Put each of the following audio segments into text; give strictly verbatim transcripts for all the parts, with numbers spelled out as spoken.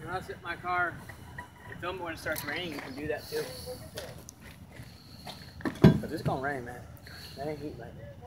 When I sit in my car and film it when it starts raining, you can do that too. Because it's going to rain, man. That ain't heat right there.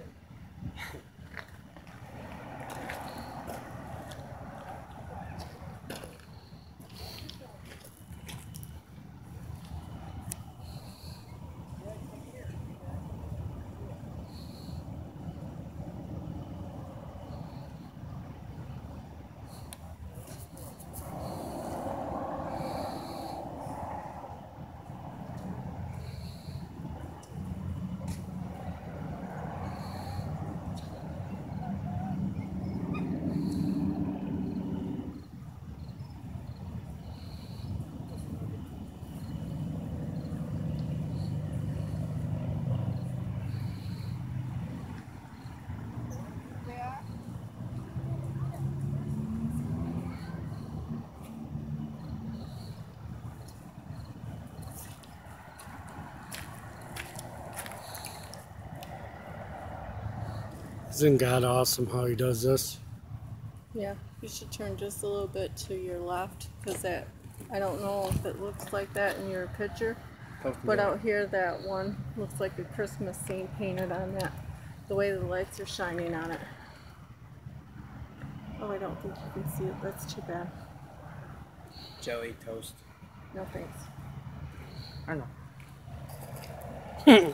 Isn't God awesome how he does this? Yeah, you should turn just a little bit to your left, because that, I don't know if it looks like that in your picture, but out here that one looks like a Christmas scene painted on that, the way the lights are shining on it. Oh, I don't think you can see it. That's too bad. Jelly toast. No thanks. I don't know.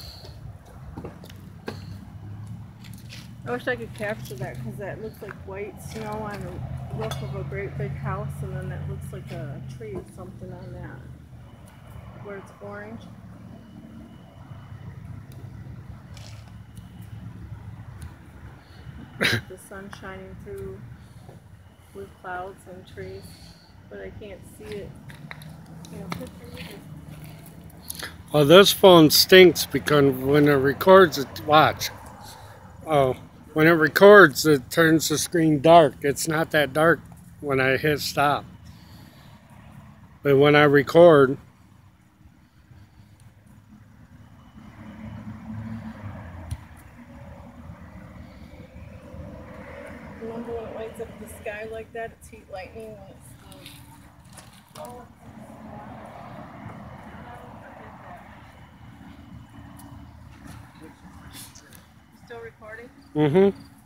I wish I could capture that, because that looks like white snow on the roof of a great big house, and then that looks like a tree or something on that, where it's orange. The sun shining through with clouds and trees, but I can't see it. You know, Well, this phone stinks because when it records it, watch. Oh, when it records, it turns the screen dark. It's not that dark when I hit stop. But when I record, remember when it lights up the sky like that? It's heat lightning when it's um, oh. Still recording? mm-hmm.